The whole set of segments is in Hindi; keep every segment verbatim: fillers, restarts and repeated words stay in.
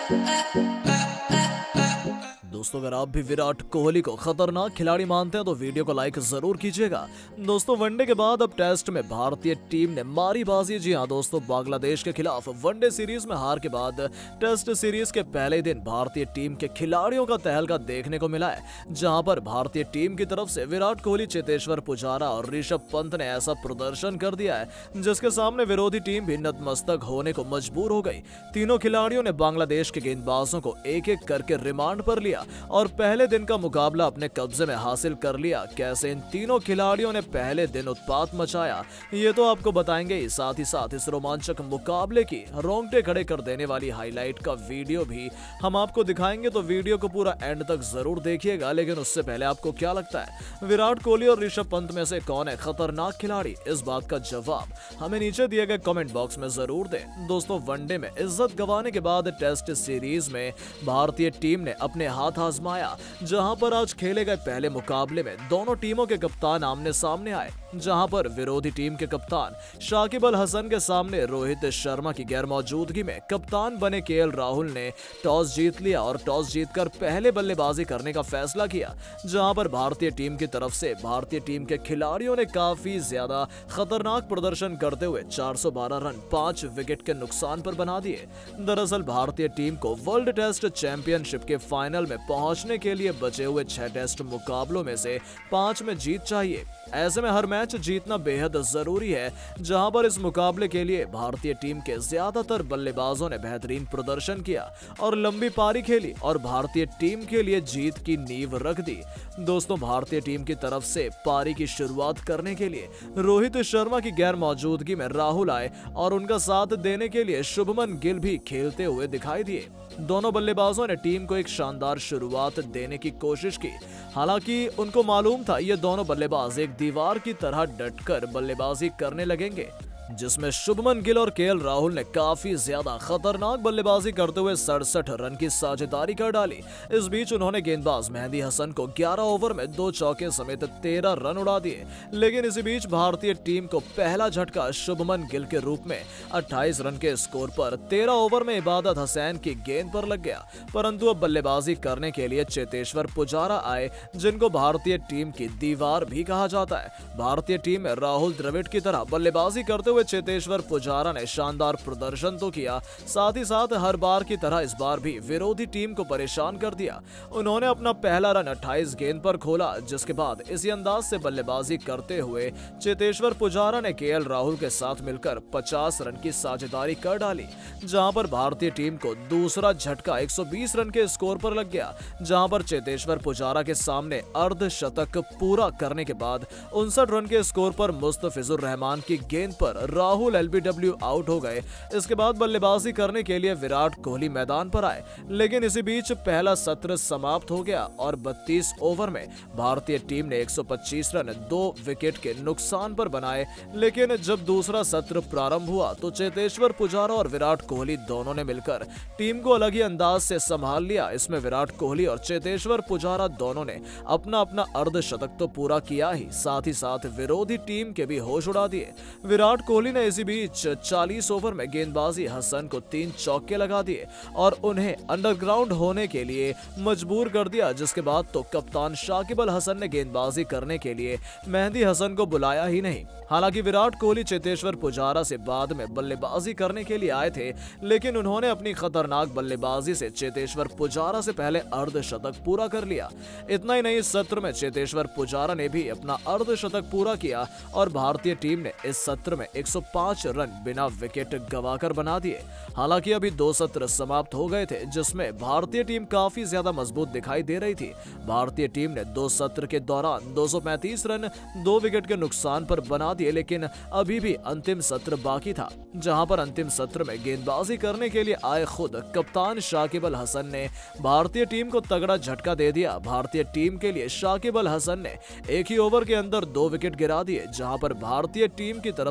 दोस्तों, अगर आप भी विराट कोहली को खतरनाक खिलाड़ी मानते हैं तो वीडियो को लाइक जरूर कीजिएगा। दोस्तों, वनडे के बाद अब टेस्ट में भारतीय टीम ने मारी बाजी। जी हां दोस्तों, बांग्लादेश के खिलाफ वनडे सीरीज में हार के बाद टेस्ट सीरीज के पहले दिन भारतीय टीम के खिलाड़ियों का तहलका देखने को मिला है, जहां पर भारतीय टीम की तरफ से विराट कोहली, चेतेश्वर पुजारा और ऋषभ पंत ने ऐसा प्रदर्शन कर दिया है जिसके सामने विरोधी टीम भी नतमस्तक होने को मजबूर हो गई। तीनों खिलाड़ियों ने बांग्लादेश के गेंदबाजों को एक एक करके रिमांड पर लिया और पहले दिन का मुकाबला अपने कब्जे में हासिल कर लिया। कैसे इन तीनों खिलाड़ियों ने पहले दिन उत्पात मचाया, ये तो आपको बताएंगे ही। साथ ही साथ इस रोमांचक मुकाबले की रोंगटे खड़े कर देने वाली हाईलाइट का वीडियो भी हम आपको दिखाएंगे, तो वीडियो को पूरा एंड तक जरूर देखिएगा। लेकिन उससे पहले आपको क्या लगता है, विराट कोहली और ऋषभ पंत में से कौन है खतरनाक खिलाड़ी? इस बात का जवाब हमें नीचे दिए गए कमेंट बॉक्स में जरूर दें। दोस्तों, वनडे में इज्जत गंवाने के बाद टेस्ट सीरीज में भारतीय टीम ने अपने हाथ आजमाया, जहां पर आज खेले गए पहले मुकाबले में दोनों टीमों के कप्तान आमने सामने आए, जहां पर विरोधी टीम के कप्तान शाकिब अल हसन के सामने रोहित शर्मा की गैरमौजूदगी में कप्तान बने केएल राहुल ने टॉस जीत लिया और टॉस जीतकर पहले बल्लेबाजी करने का फैसला किया। जहां पर भारतीय टीम की तरफ से भारतीय टीम के खिलाड़ियों ने काफी ज्यादा खतरनाक प्रदर्शन करते हुए चार सौ बारह रन पांच विकेट के नुकसान पर बना दिए। दरअसल भारतीय टीम को वर्ल्ड टेस्ट चैंपियनशिप के फाइनल में पहुंचने के लिए बचे हुए छह टेस्ट मुकाबलों में से पांच में जीत चाहिए। ऐसे में हर मैच जीतना बेहद जरूरी है, जहां पर इस मुकाबले के लिए भारतीय टीम के ज्यादातर बल्लेबाजों ने बेहतरीन प्रदर्शन किया और लंबी पारी खेली और भारतीय टीम के लिए जीत की नींव रख दी। दोस्तों, भारतीय टीम की तरफ से पारी की शुरुआत करने के लिए रोहित शर्मा की गैर मौजूदगी में राहुल आए और उनका साथ देने के लिए शुभमन गिल भी खेलते हुए दिखाई दिए। दोनों बल्लेबाजों ने टीम को एक शानदार शुरुआत देने की कोशिश की। हालांकि उनको मालूम था ये दोनों बल्लेबाज एक दीवार की तरह डटकर बल्लेबाजी करने लगेंगे, जिसमें शुभमन गिल और केएल राहुल ने काफी ज्यादा खतरनाक बल्लेबाजी करते हुए सड़सठ रन की साझेदारी कर डाली। इस बीच उन्होंने गेंदबाज मेहदी हसन को ग्यारह ओवर में दो चौके समेत तेरह रन उड़ा दिए। लेकिन इसी बीच भारतीय टीम को पहला झटका शुभमन गिल के रूप में अट्ठाईस रन के स्कोर पर तेरह ओवर में इबादत हसैन की गेंद पर लग गया। परंतु अब बल्लेबाजी करने के लिए चेतेश्वर पुजारा आए, जिनको भारतीय टीम की दीवार भी कहा जाता है। भारतीय टीम में राहुल द्रविड़ की तरह बल्लेबाजी करते हुए चेतेश्वर पुजारा ने शानदार प्रदर्शन तो किया, साथ ही साथ हर बार की तरह इस बार भी विरोधी टीम को परेशान कर दिया। उन्होंने अपना पहला रन अट्ठाईस गेंद पर खोला, जिसके बाद इसी अंदाज से बल्लेबाजी करते हुए चेतेश्वर पुजारा ने केएल राहुल के साथ मिलकर पचास रन की साझेदारी कर डाली, जहां पर भारतीय टीम को दूसरा झटका एक सौ बीस रन के स्कोर पर लग गया। जहां पर चेतेश्वर पुजारा के सामने अर्धशतक पूरा करने के बाद उनसठ रन के स्कोर पर मुस्तफिजुर रहमान की गेंद पर राहुल एलबीडब्ल्यू आउट हो गए। इसके बाद बल्लेबाजी करने के लिए विराट कोहली मैदान पर आए, लेकिन इसी बीच पहला सत्र समाप्त हो गया और बत्तीस ओवर में भारतीय टीम ने एक सौ पच्चीस रन दो विकेट के नुकसान पर बनाए। लेकिन जब दूसरा सत्र प्रारंभ हुआ तो चेतेश्वर पुजारा और विराट कोहली दोनों ने मिलकर टीम को अलग ही अंदाज से संभाल लिया। इसमें विराट कोहली और चेतेश्वर पुजारा दोनों ने अपना अपना अर्धशतक तो पूरा किया ही, साथ ही साथ विरोधी टीम के भी होश उड़ा दिए। विराट कोहली ने इसी बीच चालीस ओवर में गेंदबाजी हसन को तीन चौके लगा दिए और उन्हें अंडरग्राउंड होने के लिए मजबूर कर दिया। जिसके बाद तो कप्तान शाकिब अल हसन ने गेंदबाजी करने के लिए मेहदी हसन को बुलाया ही नहीं। हालांकि विराट कोहली चेतेश्वर पुजारा से बाद में बल्लेबाजी करने के लिए आए थे, लेकिन उन्होंने अपनी खतरनाक बल्लेबाजी से चेतेश्वर पुजारा से पहले अर्धशतक पूरा कर लिया। इतना ही नहीं, इस सत्र में चेतेश्वर पुजारा ने भी अपना अर्धशतक पूरा किया और भारतीय टीम ने इस सत्र में एक सौ पाँच रन बिना विकेट गंवाकर बना दिए। हालांकि अभी दो सत्र समाप्त हो गए थे, जिसमें भारतीय टीम काफी ज्यादा मजबूत दिखाई दे रही थी। भारतीय टीम ने दो सत्र के दौरान दो सौ पैंतीस रन दो विकेट के नुकसान पर बना दिए, लेकिन अभी भी अंतिम सत्र बाकी था, जहां पर अंतिम सत्र में गेंदबाजी करने के लिए आए खुद कप्तान शाकिब अल हसन ने भारतीय टीम को तगड़ा झटका दे दिया। भारतीय टीम के लिए शाकिब अल हसन ने एक ही ओवर के अंदर दो विकेट गिरा दिए, जहां पर भारतीय टीम की तरफ से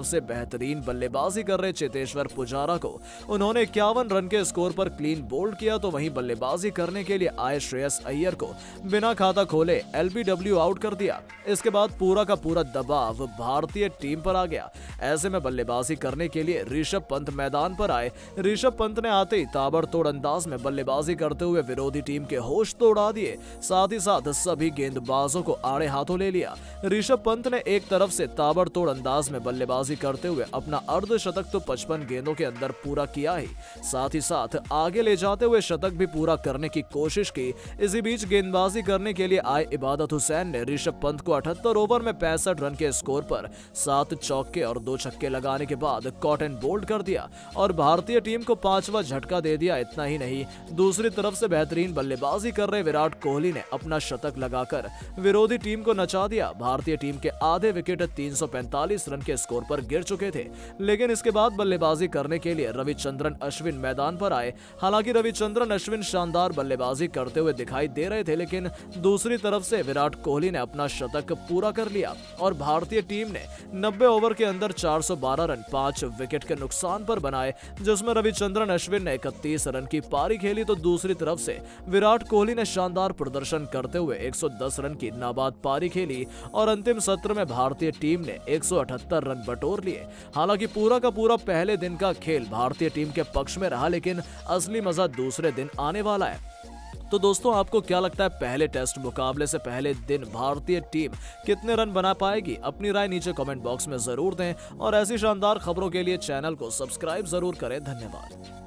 बेहतरीन बल्लेबाजी कर रहे चेतेश्वर पुजारा को उन्होंने इक्यावन रन के स्कोर पर क्लीन बोल्ड किया, तो वहीं बल्लेबाजी करने के लिए आए श्रेयस अय्यर को बिना खाता खोले एलबीडब्ल्यू आउट कर दिया। इसके बाद पूरा का पूरा दबाव भारतीय टीम पर आ गया। ऐसे में बल्लेबाजी करने के लिए ऋषभ पंत मैदान पर आए। ऋषभ पंत ने आते ही ताबड़तोड़ अंदाज में बल्लेबाजी करते हुए विरोधी टीम के होश तो उड़ा दिए, साथ ही साथ सभी गेंदबाजों को आड़े हाथों ले लिया। ऋषभ पंत ने एक तरफ से ताबड़तोड़ अंदाज में बल्लेबाजी करते हुए अपना अर्धशतक तो पचपन गेंदों के अंदर पूरा किया ही, साथ ही साथ आगे ले जाते हुए शतक भी पूरा करने की कोशिश की। इसी बीच गेंदबाजी करने के लिए आए इबादत हुसैन ने ऋषभ पंत को अठहत्तर ओवर में पैंसठ रन के स्कोर पर सात चौके और दो छक्के लगाने के बाद कॉट एंड बोल्ड कर दिया और भारतीय टीम को पांचवा झटका दे दिया। इतना ही नहीं, दूसरी तरफ से बेहतरीन बल्लेबाजी कर रहे विराट कोहली ने अपना शतक लगाकर विरोधी टीम को नचा दिया। भारतीय टीम के आधे विकेट तीन सौ पैंतालीस रन के स्कोर पर गिर चुके थे, लेकिन इसके बाद बल्लेबाजी करने के लिए रविचंद्रन अश्विन मैदान पर आए। हालांकि रविचंद्रन अश्विन शानदार बल्लेबाजी करते हुए दिखाई दे रहे थे, लेकिन दूसरी तरफ से विराट कोहली ने अपना शतक पूरा कर लिया और भारतीय टीम ने नब्बे ओवर के अंदर चार सौ बारह रन पांच विकेट के नुकसान पर बनाए, जिसमें रविचंद्रन अश्विन ने इकतीस रन की पारी खेली। तो दूसरी तरफ से विराट कोहली ने शानदार प्रदर्शन करते हुए एक सौ दस रन की नाबाद पारी खेली और अंतिम सत्र में भारतीय टीम ने एक सौ अठहत्तर रन बटोर लिए। हालांकि पूरा का पूरा पहले दिन का खेल भारतीय टीम के पक्ष में रहा, लेकिन असली मजा दूसरे दिन आने वाला है। तो दोस्तों, आपको क्या लगता है पहले टेस्ट मुकाबले से पहले दिन भारतीय टीम कितने रन बना पाएगी? अपनी राय नीचे कमेंट बॉक्स में जरूर दें और ऐसी शानदार खबरों के लिए चैनल को सब्सक्राइब जरूर करें। धन्यवाद।